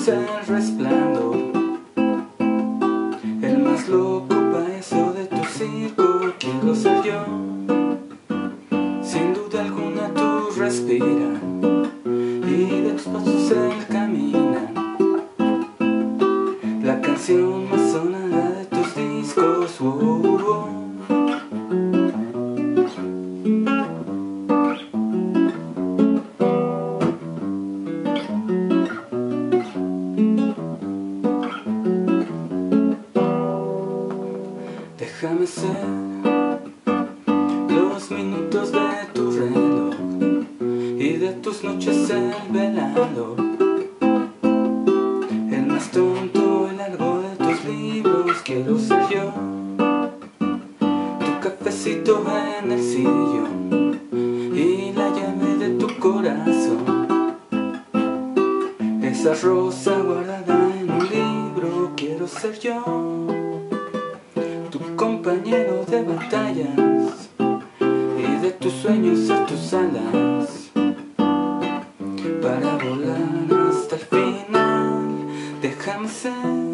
es el resplandor, el más loco payaso de tu circo. Quiero ser yo, sin duda alguna tú respiras y de tus pasos él camina. La canción más sonada de tus discos, Déjame ser los minutos de tu reloj y de tus noches el velador, el más tonto y largo de tus libros. Quiero ser yo, tu cafecito en el sillón y la llave de tu corazón, esa rosa guardada en un libro. Quiero ser yo, tu compañero de batallas y de tus sueños ser tus alas para volar hasta el final. Déjame ser